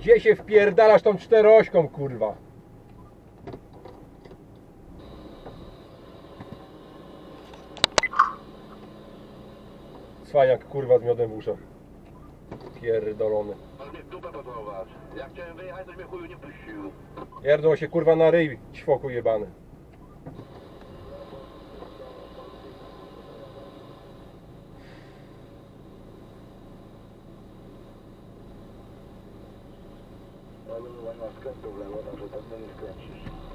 Gdzie się wpierdalasz tą czterośką, kurwa? Cwaniak, kurwa, z miodem w uszach. Pierdolony. Ale mnie w dupę pocałować. Jak chciałem wyjechać, to mnie chuju nie puścił. Pierdol się, kurwa, na ryj, ćwoku jebany. Ale nie ma skrętu w lewo, także tam nie skręcisz.